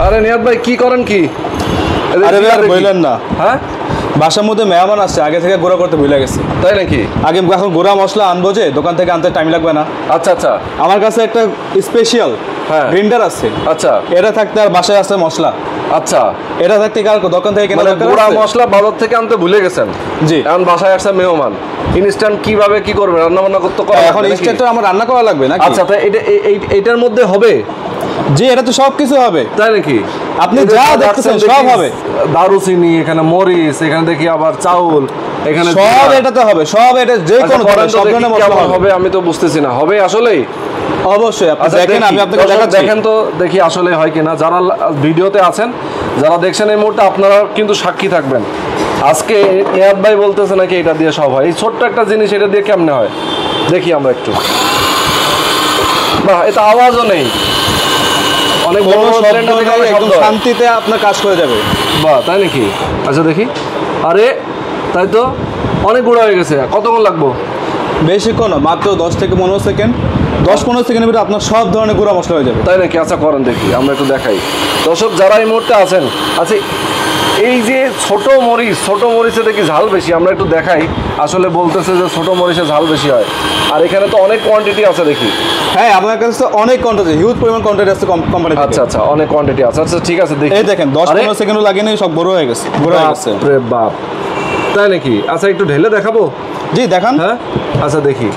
আরে নিয়াত ভাই কি করেন কি? আরে ভাই আর বললেন না, হ্যাঁ বাসার মধ্যে মেহমান আসছে, আগে থেকে গুঁড়া করতে ভুলে গেছে। তাই নাকি? আগে এখন গুঁড়া মশলা আনবো যে দোকান থেকে আনতে টাইম লাগবে না। আচ্ছা আচ্ছা, আমার কাছে একটা স্পেশাল গ্রাইন্ডার আছে। আচ্ছা, এটা থাকতে আর বাসায় আছে মশলা। আচ্ছা, এটা থাকতে কার দোকান থেকে কেনা দরকার? গুঁড়া মশলা বাজার থেকে আনতে ভুলে গেছেন? জি। এখন বাসায় আসছে মেহমান, ইনস্ট্যান্ট কিভাবে কি করবে? রান্না বান্না করতে এখন ইনস্ট্যান্ট আমার রান্না করা লাগবে নাকি? আচ্ছা, তাই এটার মধ্যে হবে? জি, এটা তো সব কিছু হবে। তাই নাকি? আপনি যা দেখতেছেন সব হবে। দারুচিনি, এখানে মরিচ, এখানে দেখি আবার চাউল, এখানে সব এটাতে হবে, সব এটা যে কোনো সব ধরনের মশলা হবে। আমি তো বুঝতেছি না, হবে আসলেই? অবশ্যই আপনি দেখেন, আমি আপনাকে দেখাচ্ছি। দেখেন তো দেখি আসলে হয় কিনা। যারা ভিডিওতে আছেন, যারা দেখছেন এই মুহূর্তে, আপনারা কিন্তু সাক্ষী থাকবেন। আজকে নিয়াত ভাই বলতেছে নাকি এটা দিয়ে সব হয়। এই ছোট্ট একটা জিনিস, এটা দিয়ে কেমনে হয় দেখি আমরা একটু। বাহ, এটা আওয়াজও নেই, অনেক বড় একদম শান্তিতে আপনার কাজ করে যাবে। বাহ, তাই নাকি? আচ্ছা দেখি। আরে তাই তো, অনেক গুঁড়া হয়ে গেছে। কতক্ষণ লাগবো? বেশিক্ষণ, মাত্র 10 থেকে 15 সেকেন্ড। 10-15 সেকেন্ডের ভিতরে আপনার সব ধরনের গুঁড়া মশলা হয়ে যাবে। তাই নাকি? আচ্ছা করেন দেখি, আমরা একটু দেখাই। দর্শক যারা এই মুহূর্তে আছেন, আচ্ছা এই যে ছোট মরিচে দেখি ঝাল বেশি, আমরা একটু দেখাই। আসলে বলতেছে যে ছোট মরিচে ঝাল বেশি হয়, আর এখানে তো অনেক কোয়ান্টিটি আছে দেখি। হ্যাঁ, আপনার কাছে অনেক কোয়ান্টিটি, হিউজ পরিমাণ কোয়ান্টিটি আছে কোম্পানি। আচ্ছা আচ্ছা, অনেক কোয়ান্টিটি আছে। আচ্ছা ঠিক আছে, দেখি। এই দেখেন 10-15 সেকেন্ডও লাগেনি, সব গুঁড়ো হয়ে গেছে। রে বাপ, তাই নাকি? আচ্ছা একটু ঢেলে দেখাবো? জি দেখান। হ্যাঁ আচ্ছা দেখি।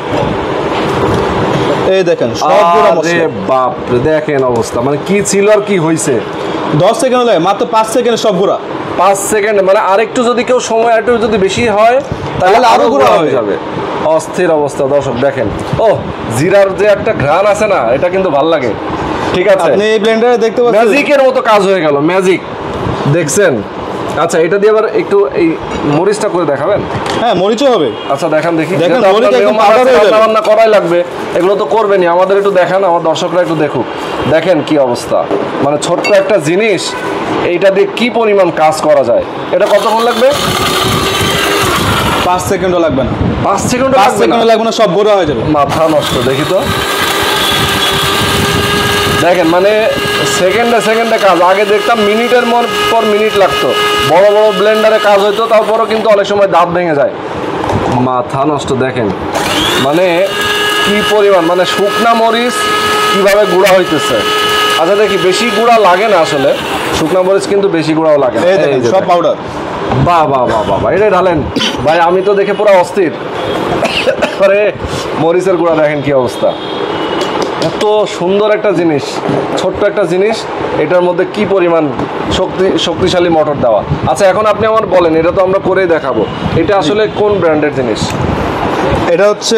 এই দেখেন সব গুঁড়া মশলা। বাপ রে, দেখেন অবস্থা, মানে কি ছিল আর কি হয়েছে। 10 সেকেন্ড লাগে, মাত্র 5 সেকেন্ডে সব গুঁড়া। 5 সেকেন্ড, মানে আরেকটু যদি কেউ সময় একটু যদি বেশি হয় তাহলে আরো গুঁড়া হয়ে যাবে। অস্থির অবস্থা। দর্শক দেখেন, ও জিরার যে একটা ঘ্রাণ আছে না, এটা কিন্তু ভাল লাগে। ঠিক আছে, আপনি এই ব্লেন্ডারে দেখতে পাচ্ছেন ম্যাজিকের মতো কাজ হয়ে গেল, ম্যাজিক। দেখছেন? আচ্ছা, এটা দিয়ে আবার একটু এই মরিচটা করে দেখাবেন? হ্যাঁ, মরিচও হবে। আচ্ছা দেখান দেখি। দেখেন মরিচ একদম পাউডার হয়ে যাবে। রান্না করাই লাগবে, এগুলো তো করবেনই, আমাদের একটু দেখান, আমার দর্শকরা একটু দেখুক। দেখেন কি অবস্থা, মানে ছোট্ট একটা জিনিস, এইটা দিয়ে কি পরিমাণ কাজ করা যায়। এটা কতক্ষণ লাগবে? 5 সেকেন্ডও লাগবে না। 5 সেকেন্ড লাগবে না, সব গুঁড়া হয়ে যাবে। মাথা নষ্ট। দেখি তো, দেখেন মানে সেকেন্ডে কাজ। আগে দেখতাম মিনিটের পর মিনিট লাগতো, বড় বড় ব্লেন্ডারে কাজ হইতো, তারপরও কিন্তু অনেক সময় দাঁত ভেঙে যায়। মাথা নষ্ট। দেখেন মানে কি পরিমাণ, মানে শুকনা মরিচ কিভাবে গুঁড়া হইতেছে। আচ্ছা দেখি, বেশি গুঁড়া লাগে না আসলে, শুকনা মরিচ কিন্তু বেশি গুঁড়াও লাগে না। সব পাউডার। বাহ বাহ বাহ বাহ, এটা ঢালেন ভাই, আমি তো দেখে পুরো অস্থির। আরে মরিচের গুঁড়া দেখেন কি অবস্থা, এত সুন্দর একটা জিনিস, ছোট্ট একটা জিনিস, এটার মধ্যে কি পরিমাণ শক্তিশালী মোটর দেওয়া। আচ্ছা এখন আপনি আমার বলেন, এটা তো আমরা করেই দেখাবো, এটা আসলে কোন ব্র্যান্ডের জিনিস? এটা হচ্ছে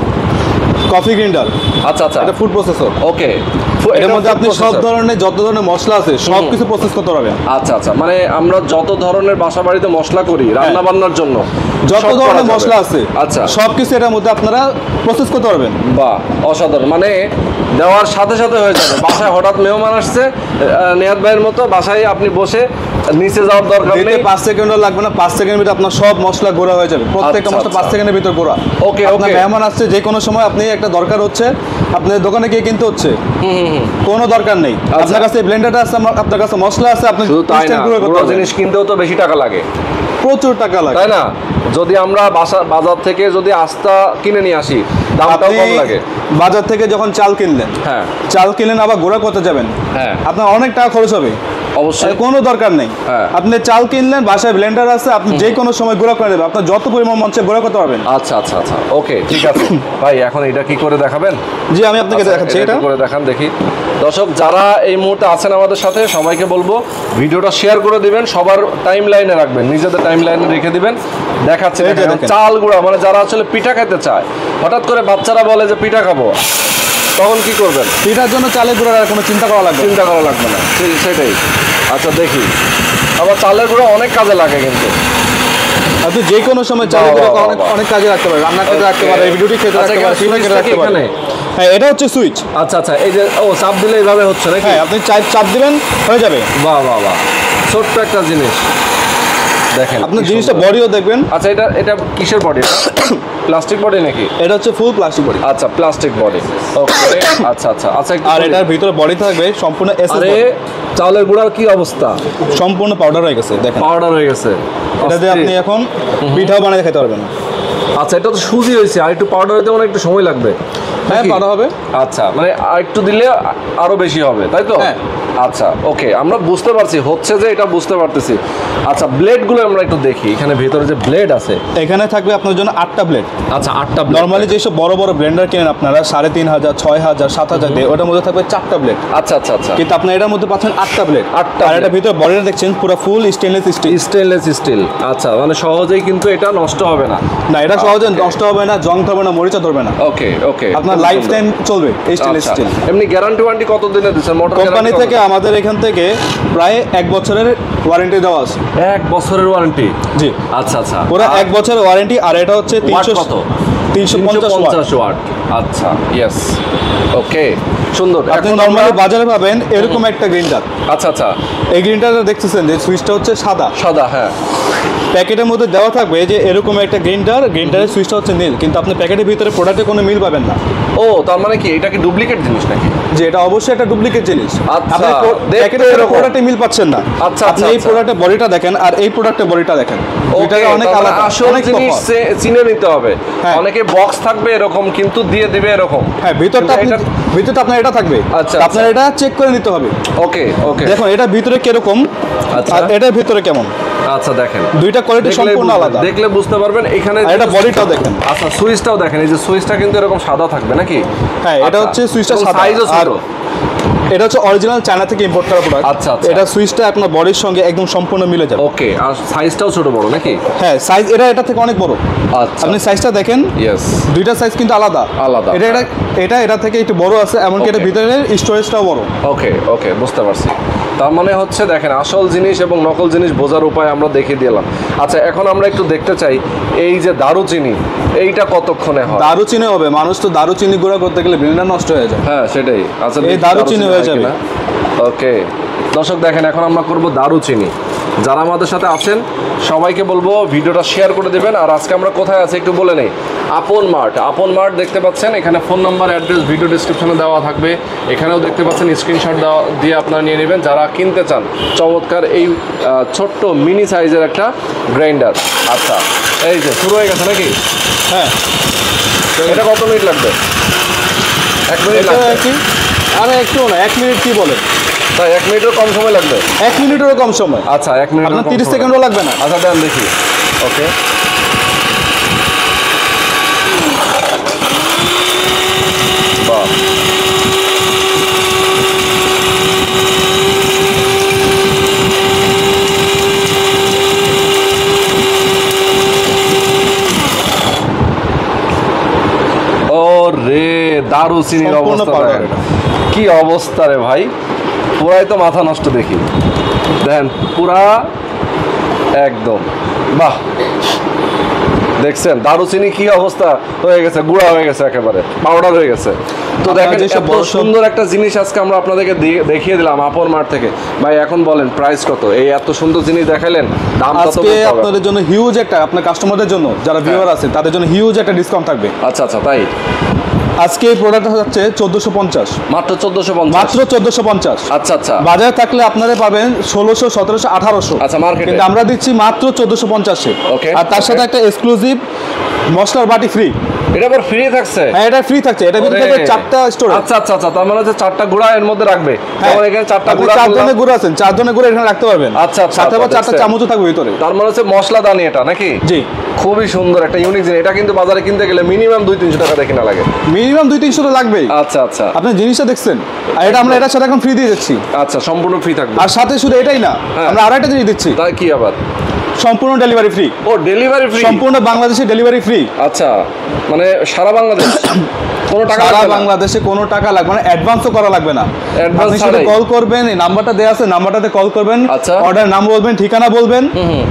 কফি গ্রাইন্ডার। আচ্ছা আচ্ছা, এটা ফুড প্রসেসর। ওকে, এর মধ্যে আপনি সব ধরনের যত ধরনের মশলা আছে সব কিছু প্রসেস করতে পারবেন। আচ্ছা আচ্ছা, মানে আমরা যত ধরনের বাসা বাড়িতে মশলা করি রান্না বান্নার জন্য, যত ধরনের মশলা আছে আচ্ছা সবকিছু এটার মধ্যে আপনারা প্রসেস করতে পারবেন। বাহ, অসাধারণ। মানে দেওয়ার সাথে সাথে হয়ে যাবে। বাসায় হঠাৎ মেহমান আসছে, নিয়াত ভাইয়ের মতো বাসায় আপনি বসে, নিচে যাওয়ার দরকার নেই, 5 সেকেন্ডও লাগবে না। 5 সেকেন্ডের ভিতরে আপনার সব মশলা গুঁড়া হয়ে যাবে। প্রত্যেকটা মশলা 5 সেকেন্ডের ভিতর গুঁড়া। ওকে আপনার মেহমান আসছে, যে কোনো সময় আপনি একটা দরকার হচ্ছে, আপনার দোকানে গিয়ে কিনতে হচ্ছে, কোনো দরকার নেই। আপনার কাছে ব্লেন্ডারটা আছে, আপনার কাছে মশলা আছে, আপনি ইনস্ট্যান্ট গুঁড়ো করতে পারবেন। জিনিস কিনতেও তো বেশি টাকা লাগে, প্রচুর টাকা লাগে, তাই না? যদি আমরা বাজার থেকে যদি আস্তা কিনে নিয়ে আসি, দামটাও কম লাগে। বাজার থেকে যখন চাল কিনলেন, হ্যাঁ চাল কিনলেন, আবার গুঁড়া করতে যাবেন, হ্যাঁ আপনার অনেক টাকা খরচ হবে। অবশ্যই, কোনো দরকার নেই। আপনি চাল কিনলেন, বাসায় ব্লেন্ডার আছে, আপনি যে কোনো সময় গুঁড়া করে দেবেন, আপনার যত পরিমাণ মন চায় গুঁড়া করতে পারবেন। আচ্ছা আচ্ছা আচ্ছা, ওকে ঠিক আছে ভাই, এখন এটা কি করে দেখাবেন? জি, আমি আপনাকে দেখাচ্ছি, এটা করে দেখান দেখি। দর্শক যারা এই মুহূর্তে আছেন আমাদের সাথে, সবাইকে বলবো ভিডিওটা শেয়ার করে দিবেন, সবার টাইম লাইনে রাখবেন, নিজেদের টাইম লাইনে রেখে দিবেন। দেখাচ্ছে চাল গুঁড়া, মানে যারা আসলে পিঠা খেতে চায়, হঠাৎ করে বাচ্চারা বলে যে পিঠা খাবো, তখন কি করবেন? পিঠার জন্য চালের গুঁড়ার কোনো চিন্তা করা লাগবে না, সেটাই। আচ্ছা দেখি, আবার চালের গুঁড়ো অনেক কাজে লাগে, কিন্তু আপনি যে কোনো সময় চালের গুঁড়ো অনেক কাজে রাখতে পারেন, রান্না খেতে রাখতে পারেন, ভিডিওটি খেতে রাখতে পারেন, পিঠা খেতে রাখতে পারেন। হ্যাঁ, এটা হচ্ছে সুইচ। আচ্ছা আচ্ছা, এই যে চাপ দিলে এইভাবে হচ্ছে নাকি? হ্যাঁ, আপনি চাপ দিবেন, হয়ে যাবে। বাহ বাহ বাহ, ছোট্ট একটা জিনিস। দেখেন আপনার জিনিসটা বডিও দেখবেন। আচ্ছা এটা কিসের বডি? প্লাস্টিক বডি নাকি? এটা হচ্ছে ফুল প্লাস্টিক বডি। আচ্ছা প্লাস্টিক বডি, ওকে। আচ্ছা আর এটার ভিতরে বডি থাকবে সম্পূর্ণ এসএস। আরে চাউলের গুঁড়ার কি অবস্থা? সম্পূর্ণ পাউডার হয়ে গেছে, দেখেন পাউডার হয়ে গেছে। এটা দিয়ে আপনি এখন পিঠাও বানিয়ে খেতে পারবেন। আচ্ছা এটা তো সুজি হয়েছে, আর একটু পাউডার হতে মানে একটু সময় লাগবে। হ্যাঁ পাউডার হবে। আচ্ছা মানে আর একটু দিলে আরো বেশি হবে, তাই তো? হ্যাঁ। আচ্ছা ওকে, আমরা বুঝতে পারছি হচ্ছে যে এটা বুঝতে পারতেছি। আচ্ছা ব্লেডগুলো আমরা একটু দেখি, এখানে ভেতরে যে ব্লেড আছে। এখানে থাকবে আপনার জন্য 8টা ব্লেড। আচ্ছা 8টা। নরমালি যেসব বড় বড় ব্লেন্ডার কেনেন আপনারা 3,500, 6,000, 7,000 দিয়ে, ওটার মধ্যে থাকবে 4টা ব্লেড। আচ্ছা আচ্ছা আচ্ছা। কিন্তু আপনি এটার মধ্যে পাচ্ছেন 8টা ব্লেড। 8টা। আর এটা ভিতরে বডিটা দেখছেন পুরো full stainless steel. Stainless steel. আচ্ছা মানে সহজেই কিন্তু এটা নষ্ট হবে না। না এটা সহজে নষ্ট হবে না, জং ধরবে না, মরিচা ধরবে না। ওকে ওকে, আপনার লাইফ টাইম চলবে এই স্টেনলেস স্টিল। এমনি গ্যারান্টি ওয়ারেন্টি কত দিনের দিচ্ছেন? মোটর কোম্পানি থেকে আমাদের এখান থেকে প্রায় 1 বছরের ওয়ারেন্টি দেওয়া আছে। 1 বছরের ওয়ারেন্টি? জি। আচ্ছা আচ্ছা, পুরো 1 বছরের ওয়ারেন্টি। আর এটা হচ্ছে 350 ওয়াট। আচ্ছা ইয়েস, ওকে সুন্দর। আপনি নরমালি বাজারে পাবেন এরকম একটা গ্রিন্ডার। আচ্ছা আচ্ছা, এই গ্রিন্ডারটা দেখতেছেন যে সুইচটা হচ্ছে সাদা সাদা, হ্যাঁ। প্যাকেটের মধ্যে দেওয়া থাকবে যে এরকম একটা গ্রিন্ডারের সুইচটা হচ্ছে নীল, কিন্তু আপনি প্যাকেটের ভিতরে প্রোডাক্টে কোনো মিল পাবেন না। ও তার মানে কি এটা কি ডুপ্লিকেট জিনিস নাকি? যে এটা অবশ্যই একটা ডুপ্লিকেট জিনিস। আচ্ছা, আপনি প্যাকেটের প্রোডাক্টে মিল পাচ্ছেন না। আচ্ছা আপনি এই প্রোডাক্টের বডিটা দেখেন আর এই প্রোডাক্টের বডিটা দেখেন, দুইটাকে অনেক আলাদা, আসল অনেক জিনিস তফাৎ। চিনে নিতে হবে। হ্যাঁ। অনেকে বক্স থাকবে এরকম কিন্তু দিয়ে দিবে এরকম। হ্যাঁ ভিতরটা আপনার এটা থাকবে। আচ্ছা, আপনার এটা চেক করে নিতে হবে। ওকে ওকে, দেখুন এটা ভিতরে কিরকম আচ্ছা। আর এটার ভিতরে কেমন। আচ্ছা দেখেন, দুইটা কোয়ালিটি সম্পূর্ণ আলাদা। দেখলে বুঝতে পারবেন। এখানে এটা বডিটাও দেখেন। আচ্ছা সুইচটাও দেখেন, এই যে সুইচটা কিন্তু এরকম সাদা থাকবে নাকি? হ্যাঁ এটা হচ্ছে সুইচটা সাদা। সাইজও ছোট। এটা হচ্ছে অরিজিনাল চায়না থেকে ইম্পোর্ট করা প্রোডাক্ট। আচ্ছা আচ্ছা, এটা সুইচটা আপনার বডির সঙ্গে একদম সম্পূর্ণ মিলে যাবে। ওকে, আর সাইজটাও ছোট বড় নাকি? হ্যাঁ সাইজ এটা থেকে অনেক বড়। আচ্ছা আপনি সাইজটা দেখেন, ইয়েস, দুইটা সাইজ কিন্তু আলাদা আলাদা। এটা থেকে একটু বড় আছে, এমনকি এটা ভিতরের স্টোরেজটাও বড়। ওকে ওকে, বুঝতে পারছি। তার মানে হচ্ছে দেখেন আসল জিনিস এবং নকল জিনিস বোঝার উপায় আমরা দেখিয়ে দিলাম। আচ্ছা এখন আমরা একটু দেখতে চাই এই যে দারুচিনি, এইটা কতক্ষণে হয়? দারুচিনি হবে, মানুষ তো দারুচিনি গুঁড়া করতে গেলে ব্লেন্ডার নষ্ট হয়ে যায়। হ্যাঁ সেটাই। আচ্ছা এই দারুচিনি হয়ে যাবে। ওকে দর্শক দেখেন এখন আমরা করব দারুচিনি। যারা আমাদের সাথে আছেন সবাইকে বলবো ভিডিওটা শেয়ার করে দেবেন। আর আজকে আমরা কোথায় আছি একটু বলে নেই। আপন মার্ট দেখতে পাচ্ছেন, এখানে ফোন নাম্বার অ্যাড্রেস ভিডিও ডিসক্রিপশনে দেওয়া থাকবে। এখানেও দেখতে পাচ্ছেন স্ক্রিনশট দিয়ে আপনারা নিয়ে নেবেন যারা কিনতে চান চমৎকার এই ছোট্ট মিনি সাইজের একটা গ্রাইন্ডার। আচ্ছা এই যে শুরু হয়ে গেছে নাকি? হ্যাঁ এটা কত মিনিট লাগবে? 1 মিনিট লাগবে? আরে একটু না, 1 মিনিট কি বলে? তাই 1 মিনিটেরও কম সময় লাগবে? 1 মিনিটেরও কম সময়। আচ্ছা 1 মিনিট, আপনার 30 সেকেন্ডও লাগবে না। আচ্ছা দেন দেখি। ওকে বাহ, ও রে দারুচিনির সম্পূর্ণ অবস্থা powder দেখেন। কি অবস্থা রে ভাই, পুরাই তো মাথা নষ্ট। দেখি দেন পুরা একদম, বাহ দেখছেন দারুচিনি কি অবস্থা হয়ে গেছে, গুঁড়া হয়ে গেছে, একেবারে পাউডার হয়ে গেছে। তো দেখেন যেসব এত সুন্দর একটা জিনিস আজকে আমরা আপনাদেরকে দেখিয়ে দিলাম আপন মার্ট থেকে। ভাই এখন বলেন প্রাইস কত? এই এত সুন্দর জিনিস দেখালেন, দাম কত? আজকে আপনাদের জন্য হিউজ একটা, আপনার কাস্টমারদের জন্য যারা ভিউয়ার আছে তাদের জন্য হিউজ একটা ডিসকাউন্ট থাকবে। আচ্ছা আচ্ছা তাই? আজকে এই প্রোডাক্টটা হচ্ছে 1450, মাত্র 1450? মাত্র 1450। আচ্ছা আচ্ছা, বাজারে থাকলে আপনারা পাবেন 1600, 1700, 1800। আচ্ছা মার্কেটে? কিন্তু আমরা দিচ্ছি মাত্র 1450-এ। ওকে, আর তার সাথে একটা এক্সক্লুসিভ মশলার বাটি ফ্রি। এটা আবার ফ্রি থাকছে? হ্যাঁ এটা ফ্রি থাকছে। এটা ভিতরে থাকবে 4টা স্টোরেজ। আচ্ছা আচ্ছা আচ্ছা, তার মানে হচ্ছে 4টা গুঁড়া এর মধ্যে রাখবে। যেমন এখানে 4টা গুঁড়া, 4 ধরনের গুঁড়া আছেন, 4 ধরনের গুঁড়া এখানে রাখতে পারবেন। আচ্ছা আচ্ছা, সাথে আবার 4টা চামচও থাকবে ভিতরে। তার মানে হচ্ছে মশলা দানি এটা নাকি? জি, খুবই সুন্দর একটা ইউনিক জিনিস। এটা কিন্তু বাজারে কিনতে গেলে মিনিমাম 200-300 টাকা দেখে না লাগে? মিনিমাম 200-300 তো লাগবেই। আচ্ছা আচ্ছা, আপনি জিনিসটা দেখছেন, আর এটা আমরা এটার সাথে এখন ফ্রি দিয়ে দিচ্ছি। আচ্ছা সম্পূর্ণ ফ্রি থাকবে? আর সাথে শুধু এটাই না, আমরা আরেকটা জিনিস দিচ্ছি। তাই কি আবার? সম্পূর্ণ ডেলিভারি ফ্রি। ও ডেলিভারি ফ্রি? সম্পূর্ণ বাংলাদেশে ডেলিভারি ফ্রি। আচ্ছা মানে সারা বাংলাদেশ কোনো টাকা সারা লাগবে না? বাংলাদেশে কোনো টাকা লাগবে না, অ্যাডভান্সও করা লাগবে না। Advance আপনি শুধু ছাড়াই? কল করবেন, এই নাম্বারটা দেওয়া আছে, নাম্বারটাতে কল করবেন, আচ্ছা। অর্ডার নাম বলবেন, ঠিকানা বলবেন,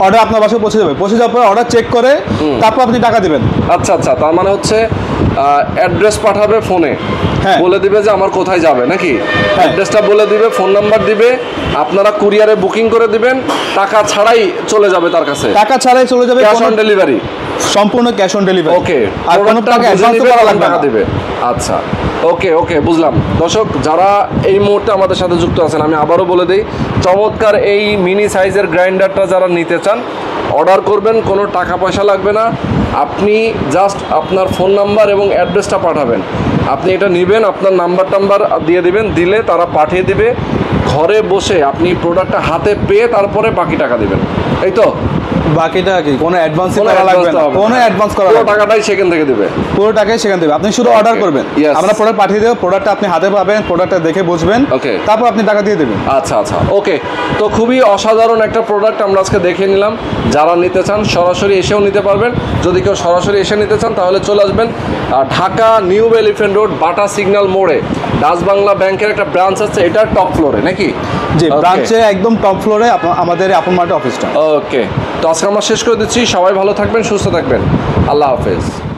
অর্ডার আপনার বাসায় পৌঁছে যাবে, পৌঁছে যাওয়ার পর অর্ডার চেক করে তারপর আপনি টাকা দিবেন। আচ্ছা আচ্ছা, তার মানে হচ্ছে অ্যাড্রেস পাঠাবে ফোনে, হ্যাঁ। বলে দিবে যে আমার কোথায় যাবে নাকি, অ্যাড্রেসটা বলে দিবে, ফোন নাম্বার দিবে, আপনারা কুরিয়ারে বুকিং করে দিবেন, টাকা ছাড়াই চলে যাবে তার কাছে, টাকা ছাড়াই চলে যাবে, ক্যাশ অন ডেলিভারি, সম্পূর্ণ ক্যাশ অন ডেলিভারি। ওকে, আর কোনো টাকা অ্যাডভান্স করা লাগবে টাকা না। দিবে। আচ্ছা, ওকে ওকে, বুঝলাম। দর্শক যারা এই মুহূর্তে আমাদের সাথে যুক্ত আছেন, আমি আবারও বলে দিই, চমৎকার এই মিনি সাইজের গ্রাইন্ডারটা যারা নিতে চান অর্ডার করবেন, কোনো টাকা পয়সা লাগবে না, আপনি জাস্ট আপনার ফোন নাম্বার এবং অ্যাড্রেসটা পাঠাবেন, আপনি এটা নেবেন, আপনার নাম্বার টাম্বার দিয়ে দিবেন, দিলে তারা পাঠিয়ে দিবে, ঘরে বসে আপনি প্রোডাক্টটা হাতে পেয়ে তারপরে বাকি টাকা দিবেন, এই তো? বাকিটা কি কোনো অ্যাডভান্স কোনো করা লাগবে advance না, তো হবে না। কোনো অ্যাডভান্স করা পুরো লাগবে না। টাকাটাই সেখান থেকে দিবে, পুরো টাকাই সেখান থেকে আপনি শুধু অর্ডার করবেন, Yes. আমরা প্রোডাক্ট পাঠিয়ে দেবো, প্রোডাক্টটা আপনি হাতে পাবেন, প্রোডাক্টটা দেখে বুঝবেন, Okay. তারপর আপনি টাকা দিয়ে দেবেন। আচ্ছা আচ্ছা, ওকে। তো খুবই অসাধারণ একটা প্রোডাক্ট আমরা আজকে দেখে নিলাম। যারা নিতে চান সরাসরি এসেও নিতে পারবেন, যদি কেউ সরাসরি এসে নিতে চান তাহলে চলে আসবেন Dhaka new elephant road Bata signal মোড়ে ডাচ বাংলা ব্যাংকের একটা ব্রাঞ্চ আছে, এটা টপ ফ্লোরে নাকি? যে Okay. ব্রাঞ্চে একদম টপ ফ্লোরে আমাদের আপন মার্ট অফিসটা। ওকে, তো আজকে আমরা শেষ করে দিচ্ছি। সবাই ভালো থাকবেন, সুস্থ থাকবেন, আল্লাহ হাফেজ।